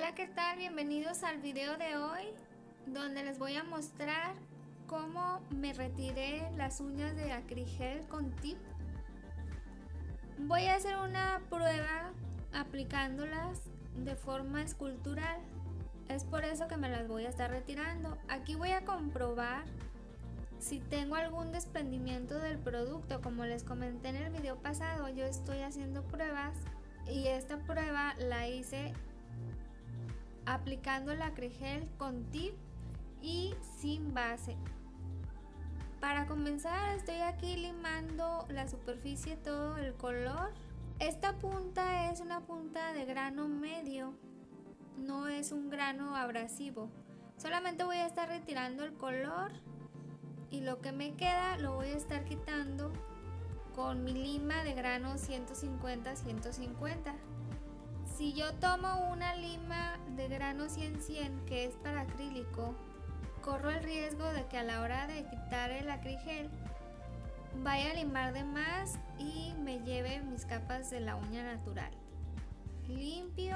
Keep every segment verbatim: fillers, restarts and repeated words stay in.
Hola, ¿qué tal? Bienvenidos al video de hoy, donde les voy a mostrar cómo me retiré las uñas de acrigel con tip. Voy a hacer una prueba aplicándolas de forma escultural. Es por eso que me las voy a estar retirando. Aquí voy a comprobar si tengo algún desprendimiento del producto. Como les comenté en el video pasado, yo estoy haciendo pruebas y esta prueba la hice aplicando el acrigel con tip y sin base. Para comenzar, estoy aquí limando la superficie, todo el color. Esta punta es una punta de grano medio, no es un grano abrasivo. Solamente voy a estar retirando el color y lo que me queda lo voy a estar quitando con mi lima de grano ciento cincuenta a ciento cincuenta. Si yo tomo una lima de grano cien cien que es para acrílico, corro el riesgo de que a la hora de quitar el acrigel vaya a limar de más y me lleve mis capas de la uña natural. Limpio.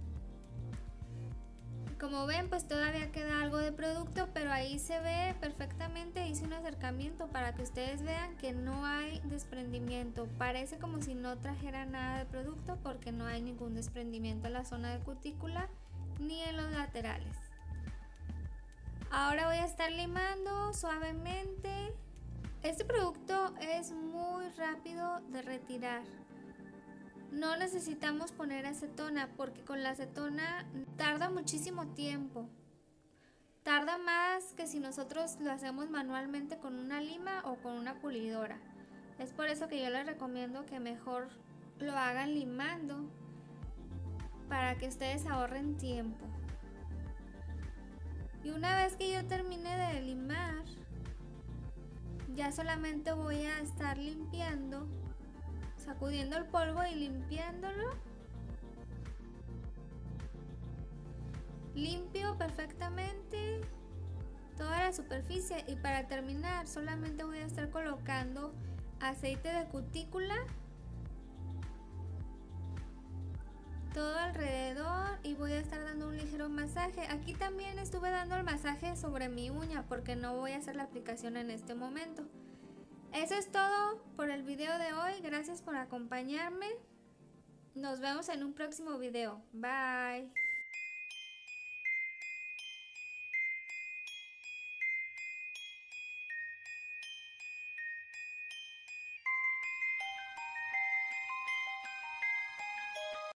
Como ven, pues todavía queda algo de producto, pero ahí se ve perfectamente. Hice un acercamiento para que ustedes vean que no hay desprendimiento. Parece como si no trajera nada de producto porque no hay ningún desprendimiento en la zona de cutícula ni en los laterales. Ahora voy a estar limando suavemente. Este producto es muy rápido de retirar. No necesitamos poner acetona porque con la acetona tarda muchísimo tiempo. Tarda más que si nosotros lo hacemos manualmente con una lima o con una pulidora. Es por eso que yo les recomiendo que mejor lo hagan limando para que ustedes ahorren tiempo. Y una vez que yo termine de limar, ya solamente voy a estar limpiando, sacudiendo el polvo y limpiándolo. Limpio perfectamente toda la superficie y para terminar solamente voy a estar colocando aceite de cutícula todo alrededor y voy a estar dando un ligero masaje. Aquí también estuve dando el masaje sobre mi uña porque no voy a hacer la aplicación en este momento. Eso es todo por el video de hoy. Gracias por acompañarme. Nos vemos en un próximo video. Bye.